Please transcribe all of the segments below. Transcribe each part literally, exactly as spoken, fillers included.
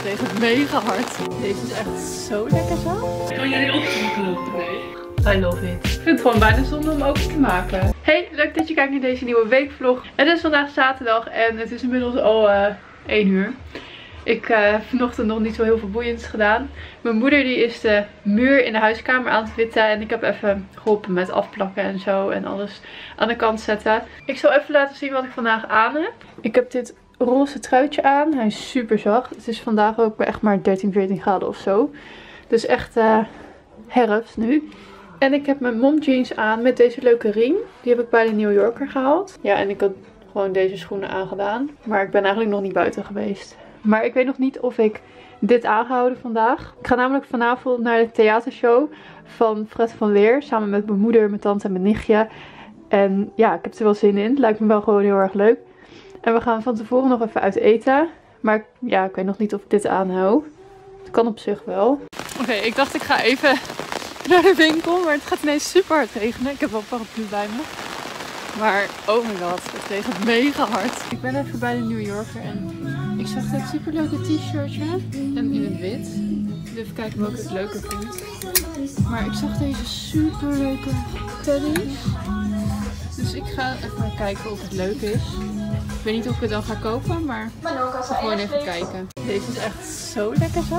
regent mega hard. Deze is echt zo lekker zo. Kan jij ook terug lopen? Nee. I love it. Ik vind het gewoon bijna zonde om ook te maken. Hey, leuk dat je kijkt naar deze nieuwe weekvlog. Het is vandaag zaterdag en het is inmiddels al uh, één uur. Ik uh, heb vanochtend nog niet zo heel veel boeiends gedaan. Mijn moeder die is de muur in de huiskamer aan het witten. En ik heb even geholpen met afplakken en zo. En alles aan de kant zetten. Ik zal even laten zien wat ik vandaag aan heb. Ik heb dit roze truitje aan. Hij is super zacht. Het is vandaag ook echt maar dertien, veertien graden of zo. Dus echt uh, herfst nu. En ik heb mijn mom jeans aan met deze leuke ring. Die heb ik bij de New Yorker gehaald. Ja, en ik had gewoon deze schoenen aangedaan. Maar ik ben eigenlijk nog niet buiten geweest. Maar ik weet nog niet of ik dit aangehouden vandaag. Ik ga namelijk vanavond naar de theatershow van Fred van Leer. Samen met mijn moeder, mijn tante en mijn nichtje. En ja, ik heb er wel zin in. Het lijkt me wel gewoon heel erg leuk. En we gaan van tevoren nog even uit eten. Maar ja, ik weet nog niet of ik dit aanhoud. Het kan op zich wel. Oké, okay, ik dacht ik ga even naar de winkel. Maar het gaat ineens super hard regenen. Ik heb wel een paraplu bij me. Maar oh my god, het regent mega hard. Ik ben even bij de New Yorker en ik zag dit super leuke t-shirtje. En in het wit. Even kijken welke ik leuker vind. Maar ik zag deze super leuke teddy's. Dus ik ga even kijken of het leuk is. Ik weet niet of ik het dan ga kopen, maar ik ga gewoon even kijken. Deze is echt zo lekker zo.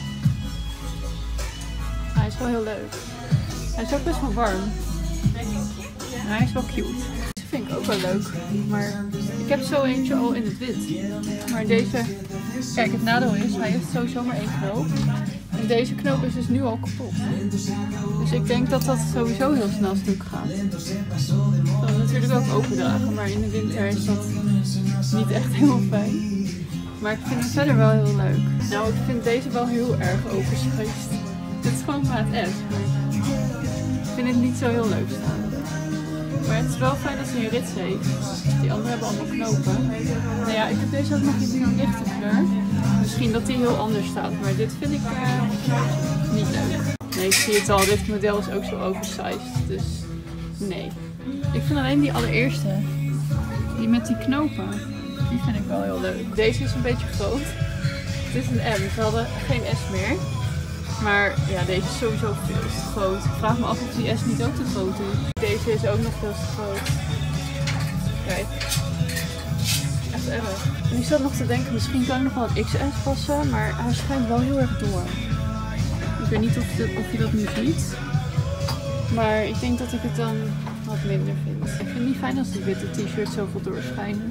Hij is wel heel leuk. Hij is ook best wel warm. Hij is wel cute. Deze vind ik ook wel leuk. Maar ik heb zo eentje al in het wit. Maar deze, kijk, het nadeel is, hij heeft sowieso maar één knoop. En deze knoop is dus nu al kapot. Dus ik denk dat dat sowieso heel snel stuk gaat. Dat kan natuurlijk ook overdragen, maar in de winter is dat niet echt heel fijn. Maar ik vind het verder wel heel leuk. Nou, ik vind deze wel heel erg oversized. Dit is gewoon maat S. Ik vind het niet zo heel leuk staan. Maar het is wel fijn dat hij een rits heeft. Die anderen hebben allemaal knopen. Nou ja, ik heb deze ook nog in een lichte kleur. Misschien dat die heel anders staat. Maar dit vind ik uh, niet leuk. Nee, ik zie het al. Dit model is ook zo oversized. Dus nee. Ik vind alleen die allereerste. Die met die knopen. Die vind ik wel heel leuk. Deze is een beetje groot. Dit is een M. We hadden geen S meer. Maar ja, deze is sowieso veel te groot. Ik vraag me af of die S niet ook te groot is. Deze is ook nog veel te groot. Kijk. Echt erg. En ik zat nog te denken, misschien kan ik nog wel een X S passen. Maar hij schijnt wel heel erg door. Ik weet niet of, de, of je dat nu ziet. Maar ik denk dat ik het dan wat minder vind. Ik vind het niet fijn als die witte t-shirts zoveel doorschijnen.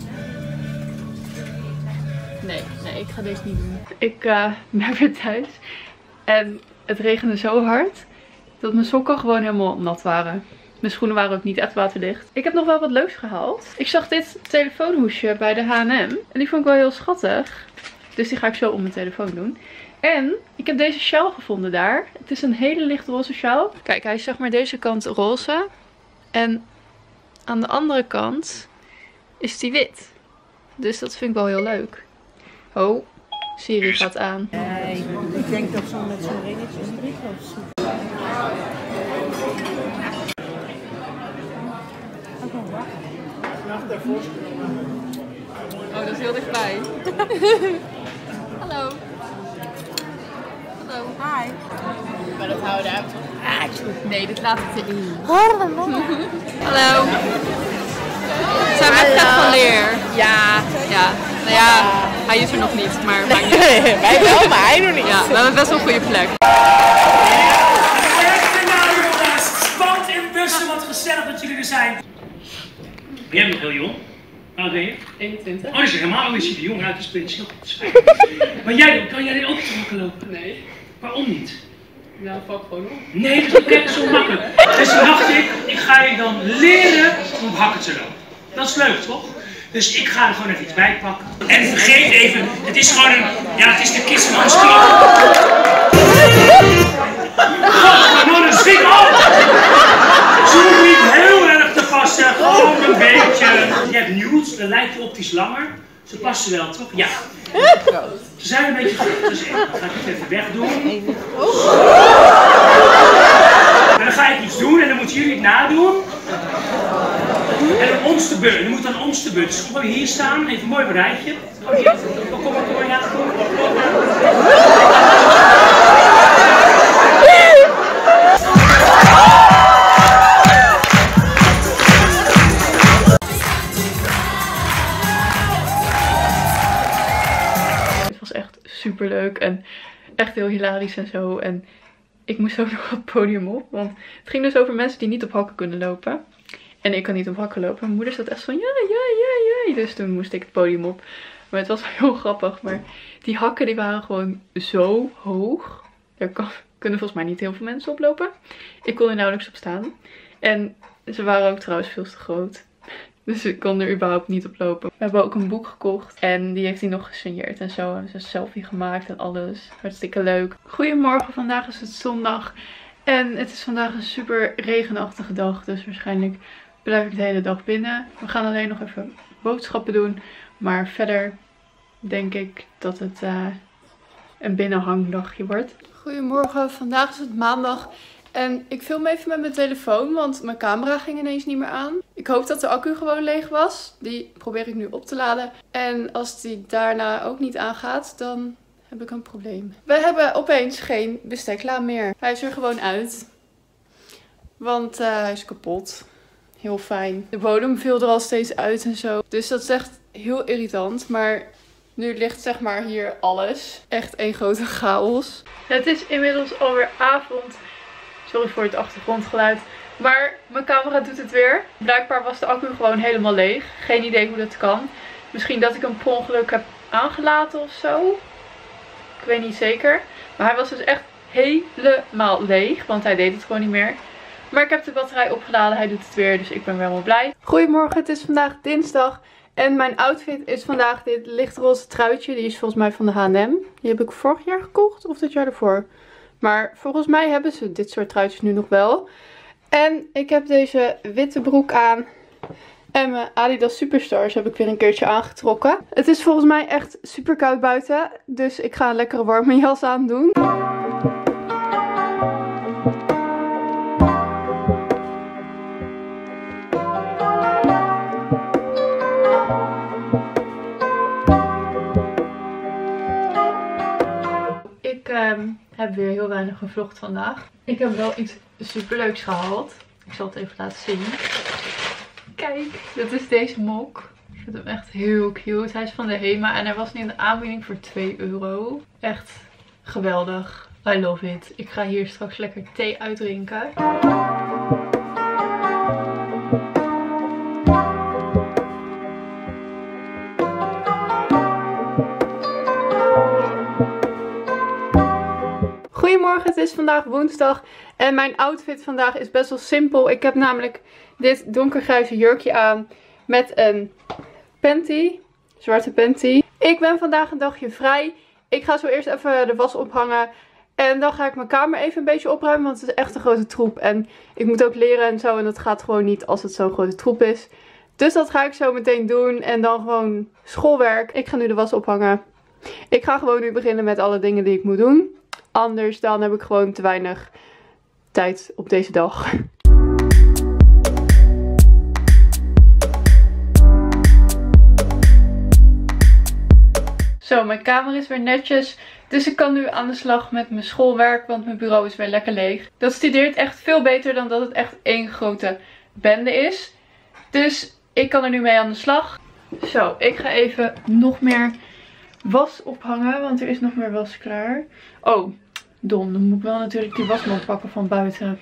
Nee, nee, ik ga deze niet doen. Ik uh, ben weer thuis. En het regende zo hard dat mijn sokken gewoon helemaal nat waren. Mijn schoenen waren ook niet echt waterdicht. Ik heb nog wel wat leuks gehaald. Ik zag dit telefoonhoesje bij de H en M. En die vond ik wel heel schattig. Dus die ga ik zo om mijn telefoon doen. En ik heb deze sjaal gevonden daar. Het is een hele lichtroze sjaal. Kijk, hij is zeg maar deze kant roze. En aan de andere kant is die wit. Dus dat vind ik wel heel leuk. Oh. Siri gaat aan. Nee, ik denk dat zo met zo'n ringetje is drie of zo. Oh, dat is heel dichtbij. Hallo. Hallo. Hi. Maar dat houden uit. Nee, dit laat het erin. Hallo. Zijn wij Fred van Leer? Ja. Ja. Nou ja, hij is er nog niet, maar maakt niet. Wij wel, maar hij nog niet. Ja, we hebben best wel een goede plek. Spannend in bussen, wat gezellig dat jullie er zijn. Ben jij nog heel jong? Hoe oud ben je? eenentwintig. Oh, dat is helemaal niet. Je ziet er jong uit, dus ben je heel goed. Maar jij, kan jij dit ook terug lopen? Nee. Waarom niet? Nou, val ik gewoon op. Nee, dat is zo makkelijk. Dus toen dacht ik, ik ga je dan leren om op hakken te lopen. Dat is leuk, toch? Dus ik ga er gewoon even iets bij pakken. En vergeet even, het is gewoon een, ja, het is de kistemansklap. Godverdomme, schiet op! Ze hoeft niet heel erg te passen, gewoon een beetje. Je hebt nudes, dan lijkt je optisch langer. Ze passen wel, toch? Ja. Ze zijn een beetje groot, dus dan ga ik het even wegdoen. En dan ga ik iets doen en dan moeten jullie het nadoen. En dan ons de beurt, je moet dan ons de beurt. Dus gewoon hier staan, even mooi op een rijtje. Kom hier, kom maar, kom maar, ja, kom maar. super leuk en echt heel hilarisch en zo. En ik moest ook nog op het podium op. Want het ging dus over mensen die niet op hakken kunnen lopen. En ik kan niet op hakken lopen. Mijn moeder zat echt van ja, ja, ja, ja. Dus toen moest ik het podium op. Maar het was wel heel grappig. Maar die hakken die waren gewoon zo hoog. Daar kan, kunnen volgens mij niet heel veel mensen op lopen. Ik kon er nauwelijks op staan. En ze waren ook trouwens veel te groot. Dus ik kon er überhaupt niet op lopen. We hebben ook een boek gekocht. En die heeft hij nog gesigneerd en zo. We hebben een selfie gemaakt en alles. Hartstikke leuk. Goedemorgen, vandaag is het zondag. En het is vandaag een super regenachtige dag. Dus waarschijnlijk blijf ik de hele dag binnen. We gaan alleen nog even boodschappen doen. Maar verder denk ik dat het uh, een binnenhangdagje wordt. Goedemorgen, vandaag is het maandag. En ik film even met mijn telefoon, want mijn camera ging ineens niet meer aan. Ik hoop dat de accu gewoon leeg was. Die probeer ik nu op te laden. En als die daarna ook niet aangaat, dan heb ik een probleem. We hebben opeens geen bestekla meer. Hij is er gewoon uit. Want uh, hij is kapot. Heel fijn. De bodem viel er al steeds uit en zo. Dus dat is echt heel irritant. Maar nu ligt zeg maar hier alles. Echt één grote chaos. Het is inmiddels alweer avond. Sorry voor het achtergrondgeluid. Maar mijn camera doet het weer. Blijkbaar was de accu gewoon helemaal leeg. Geen idee hoe dat kan. Misschien dat ik hem per ongeluk heb aangelaten of zo. Ik weet niet zeker. Maar hij was dus echt helemaal leeg. Want hij deed het gewoon niet meer. Maar ik heb de batterij opgeladen. Hij doet het weer. Dus ik ben wel helemaal blij. Goedemorgen. Het is vandaag dinsdag. En mijn outfit is vandaag dit lichtroze truitje. Die is volgens mij van de H en M. Die heb ik vorig jaar gekocht. Of dit jaar ervoor. Maar volgens mij hebben ze dit soort truitjes nu nog wel. En ik heb deze witte broek aan. En mijn Adidas Superstars heb ik weer een keertje aangetrokken. Het is volgens mij echt super koud buiten. Dus ik ga een lekkere warme jas aan doen. Ik um, heb weer heel weinig gevlogd vandaag. Ik heb wel iets superleuks gehaald. Ik zal het even laten zien. Kijk, dit is deze mok. Ik vind hem echt heel cute. Hij is van de Hema en hij was nu in de aanbieding voor twee euro. Echt geweldig. I love it. Ik ga hier straks lekker thee uitdrinken. Goedemorgen, het is vandaag woensdag en mijn outfit vandaag is best wel simpel. Ik heb namelijk dit donkergrijze jurkje aan met een panty, zwarte panty. Ik ben vandaag een dagje vrij. Ik ga zo eerst even de was ophangen en dan ga ik mijn kamer even een beetje opruimen, want het is echt een grote troep. En ik moet ook leren en zo en dat gaat gewoon niet als het zo'n grote troep is. Dus dat ga ik zo meteen doen en dan gewoon schoolwerk. Ik ga nu de was ophangen. Ik ga gewoon nu beginnen met alle dingen die ik moet doen. Anders dan heb ik gewoon te weinig tijd op deze dag. Zo, mijn kamer is weer netjes. Dus ik kan nu aan de slag met mijn schoolwerk. Want mijn bureau is weer lekker leeg. Dat studeert echt veel beter dan dat het echt één grote bende is. Dus ik kan er nu mee aan de slag. Zo, ik ga even nog meer was ophangen. Want er is nog meer was klaar. Oh, dom. Dan moet ik wel natuurlijk die wasmand pakken van buiten.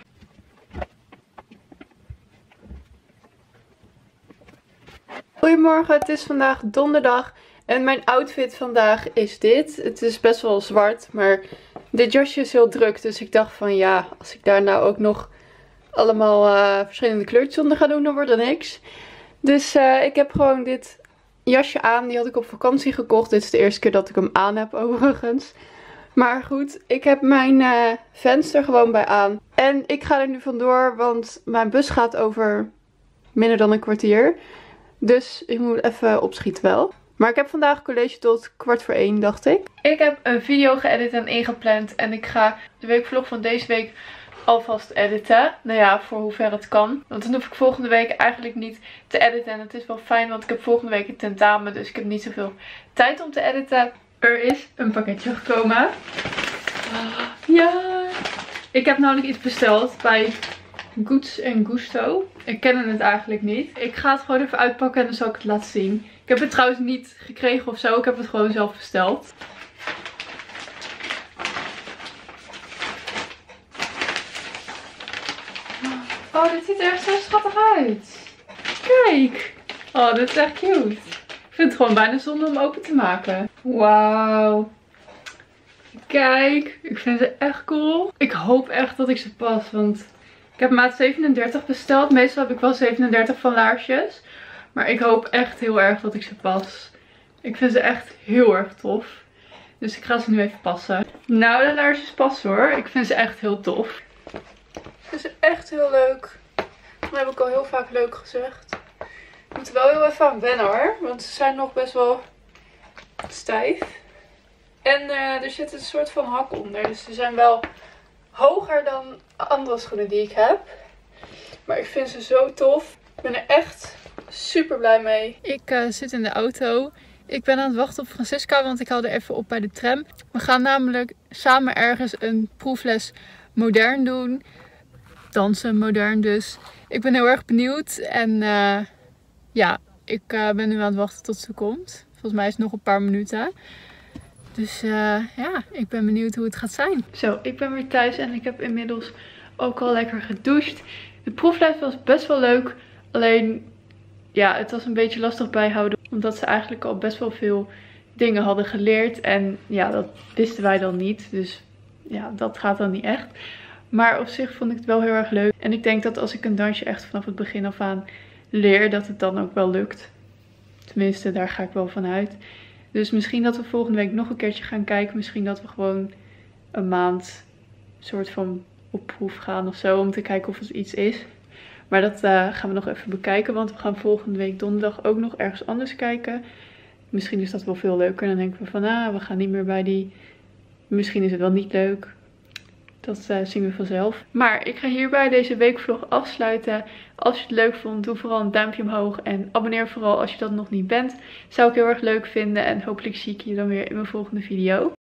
Goedemorgen, het is vandaag donderdag. En mijn outfit vandaag is dit. Het is best wel zwart, maar dit jasje is heel druk. Dus ik dacht van ja, als ik daar nou ook nog allemaal uh, verschillende kleurtjes onder ga doen, dan wordt er niks. Dus uh, ik heb gewoon dit jasje aan. Die had ik op vakantie gekocht. Dit is de eerste keer dat ik hem aan heb overigens. Maar goed, ik heb mijn uh, venster gewoon bij aan. En ik ga er nu vandoor, want mijn bus gaat over minder dan een kwartier. Dus ik moet even opschieten wel. Maar ik heb vandaag college tot kwart voor één, dacht ik. Ik heb een video geëdit en ingepland. En ik ga de weekvlog van deze week alvast editen. Nou ja, voor hoever het kan. Want dan hoef ik volgende week eigenlijk niet te editen. En het is wel fijn, want ik heb volgende week een tentamen. Dus ik heb niet zoveel tijd om te editen. Er is een pakketje gekomen. Ja! Ik heb namelijk iets besteld bij Goods and Gusto. Ik ken het eigenlijk niet. Ik ga het gewoon even uitpakken en dan zal ik het laten zien. Ik heb het trouwens niet gekregen of zo. Ik heb het gewoon zelf besteld. Oh, dit ziet er echt zo schattig uit. Kijk. Oh, dit is echt cute. Ik vind het gewoon bijna zonde om open te maken. Wauw. Kijk. Ik vind ze echt cool. Ik hoop echt dat ik ze pas. Want ik heb maat zevenendertig besteld. Meestal heb ik wel zevenendertig van laarsjes. Maar ik hoop echt heel erg dat ik ze pas. Ik vind ze echt heel erg tof. Dus ik ga ze nu even passen. Nou, de laarsjes passen hoor. Ik vind ze echt heel tof. Ik vind ze echt heel leuk. Dat heb ik al heel vaak leuk gezegd. Ik moet er wel heel even aan wennen hoor. Want ze zijn nog best wel stijf. En uh, er zit een soort van hak onder. Dus ze zijn wel hoger dan andere schoenen die ik heb. Maar ik vind ze zo tof. Ik ben er echt super blij mee. Ik uh, zit in de auto. Ik ben aan het wachten op Francisca, want ik haal er even op bij de tram. We gaan namelijk samen ergens een proefles modern doen. Dansen modern dus. Ik ben heel erg benieuwd. En uh, ja, ik uh, ben nu aan het wachten tot ze komt. Volgens mij is het nog een paar minuten. Dus uh, ja, ik ben benieuwd hoe het gaat zijn. Zo, ik ben weer thuis en ik heb inmiddels ook al lekker gedoucht. De proefles was best wel leuk. Alleen, ja, het was een beetje lastig bijhouden. Omdat ze eigenlijk al best wel veel dingen hadden geleerd. En ja, dat wisten wij dan niet. Dus ja, dat gaat dan niet echt. Maar op zich vond ik het wel heel erg leuk. En ik denk dat als ik een dansje echt vanaf het begin af aan leer, dat het dan ook wel lukt. Tenminste, daar ga ik wel van uit. Dus misschien dat we volgende week nog een keertje gaan kijken. Misschien dat we gewoon een maand soort van op proef gaan of zo. Om te kijken of het iets is. Maar dat uh, gaan we nog even bekijken. Want we gaan volgende week donderdag ook nog ergens anders kijken. Misschien is dat wel veel leuker. Dan denken we van, ah, we gaan niet meer bij die. Misschien is het wel niet leuk. Dat uh, zien we vanzelf. Maar ik ga hierbij deze weekvlog afsluiten. Als je het leuk vond, doe vooral een duimpje omhoog. En abonneer vooral als je dat nog niet bent. Zou ik heel erg leuk vinden. En hopelijk zie ik je dan weer in mijn volgende video.